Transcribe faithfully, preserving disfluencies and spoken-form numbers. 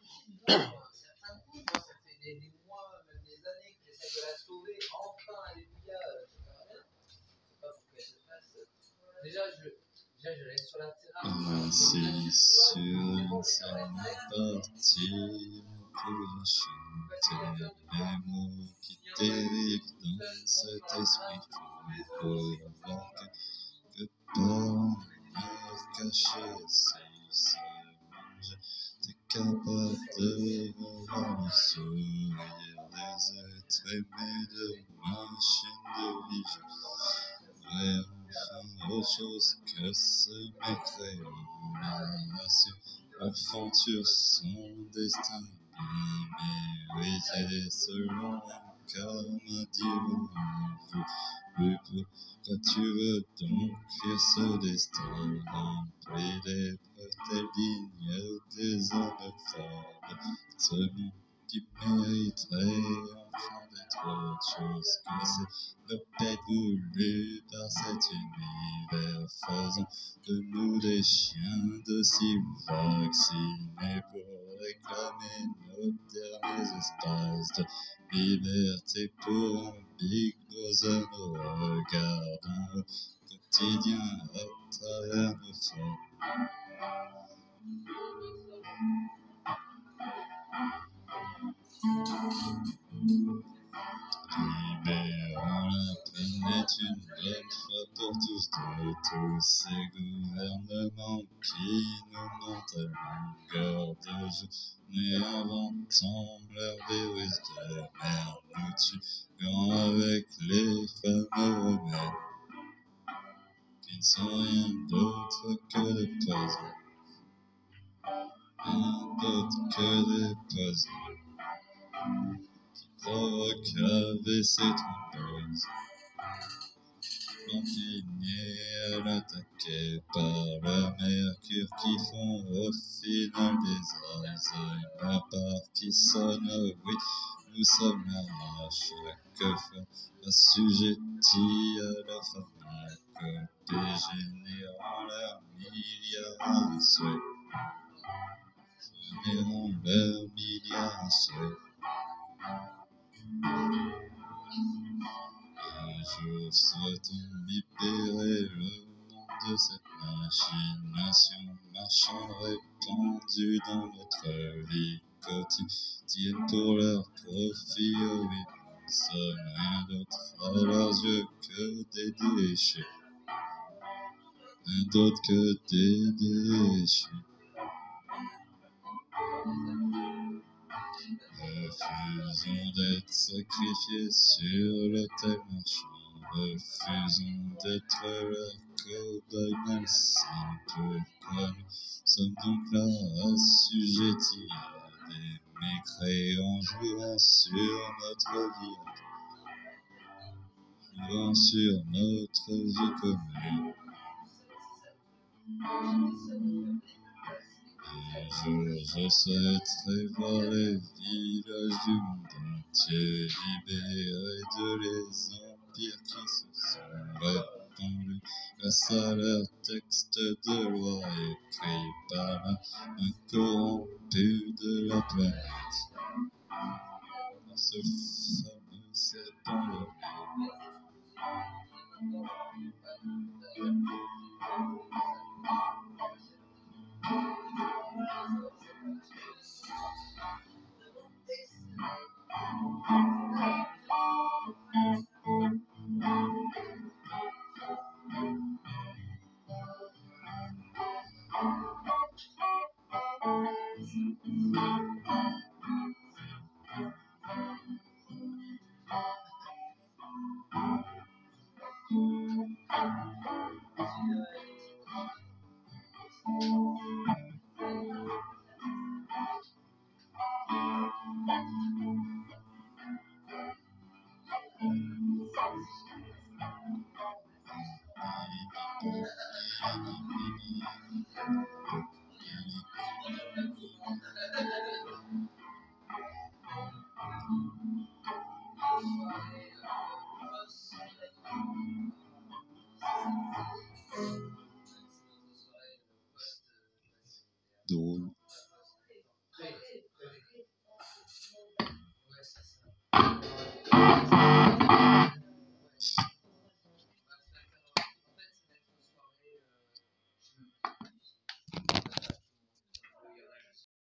Assis sur une scène partie, pour chanter les mots qui dérivent dans cet esprit fou, pour voir que par l'air caché, si ce monde t'es capable de revoir le sourire des êtres aimés de machine de vie. Ouais, enfin, autre chose que ce mécréant a su aventure son destin bien mérité selon un karma divin. Plus pourquoi tu veux donc fuir ce destin rempli d'épreuves tel digne des hommes forts, ce monde qui mériterait enfin d'être autre chose que c'est le paix voulu par cet univers, faisant de nous des chiens de si vaccinés pour réclamer nos derniers espaces de liberté pour un big brother nous regardons au quotidien à travers nos formes. Libérons la planète une bonne fois pour tous de tous ces gouvernements qui nous mentent à longueur de journée, inventant leur virus de merde, nous tuant avec les fameux remèdes qui ne sont rien d'autre que des poisons, rien d'autre que des poisons qui provoquent A V C thrombose. Continuer à l'attaquer par le mercure qui font au final des Alzheimer par qui sonne, oui, nous sommes là chaque fois assujettis à leur pharmacopée, générant leurs milliards de souhaits, générant leurs milliards de souhaits. Un jour souhaitons libérer le monde de cette machination marchande répandue dans notre vie quotidienne pour leur profit. Oh oui, nous sommes rien d'autre à leurs yeux que des déchets, rien d'autre que des déchets. Refusons d'être sacrifiés sur l'autel marchand, refusons d'être leur cobaye malsain. Pourquoi nous sommes donc là assujettis à des mécréants jouant sur notre vie, jouant sur notre vie commune? Un jour je souhaiterais voir les villages du monde entier libérés de les empires qui se sont répandus grâce à leurs textes de loi écrits par un corrompu de la planète, par ce fameux serpent de mer.